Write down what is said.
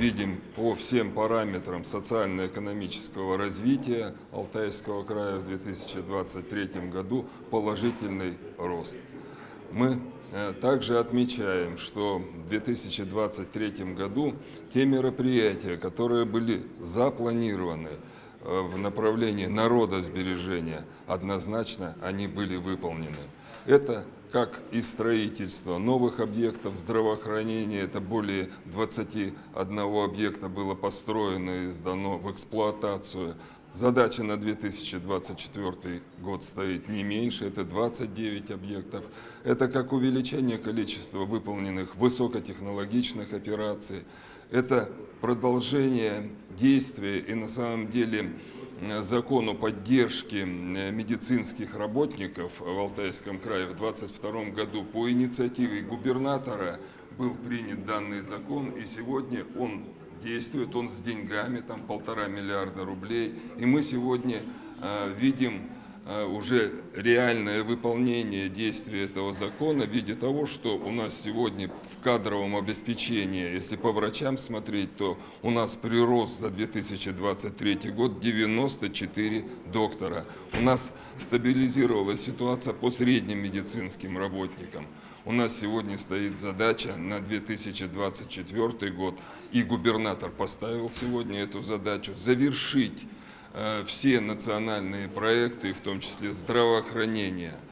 видим по всем параметрам социально-экономического развития Алтайского края в 2023 году положительный рост. Мы также отмечаем, что в 2023 году те мероприятия, которые были запланированы в направлении народосбережения, однозначно они были выполнены. Это как и строительство новых объектов здравоохранения, это более 21 объекта было построено и сдано в эксплуатацию. Задача на 2024 год стоит не меньше, это 29 объектов. Это как увеличение количества выполненных высокотехнологичных операций, это продолжение действия и на самом деле закону поддержки медицинских работников в Алтайском крае в 2022 году по инициативе губернатора был принят данный закон, и сегодня он действует, он с деньгами, там 1,5 миллиарда рублей, и мы сегодня видим уже реальное выполнение действия этого закона в виде того, что у нас сегодня в кадровом обеспечении, если по врачам смотреть, то у нас прирост за 2023 год 94 доктора. У нас стабилизировалась ситуация по средним медицинским работникам. У нас сегодня стоит задача на 2024 год, и губернатор поставил сегодня эту задачу завершить все национальные проекты, в том числе здравоохранения,